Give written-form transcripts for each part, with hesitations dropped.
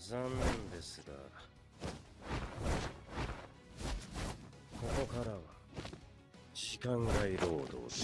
残念ですが、ここからは時間外労働です。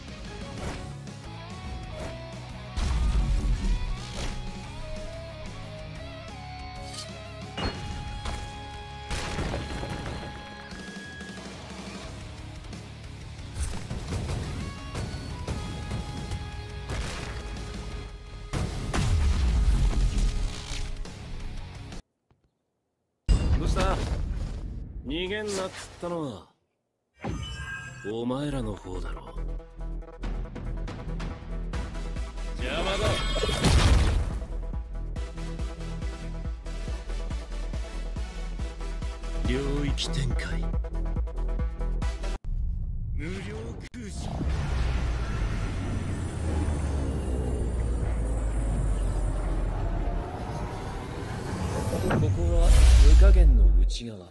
どうした？逃げんなっつったのはお前らの方だろ。邪魔だ。領域展開、無料空襲。ここは無加減の内側。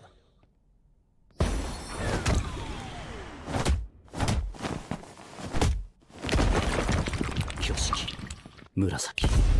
挙式紫。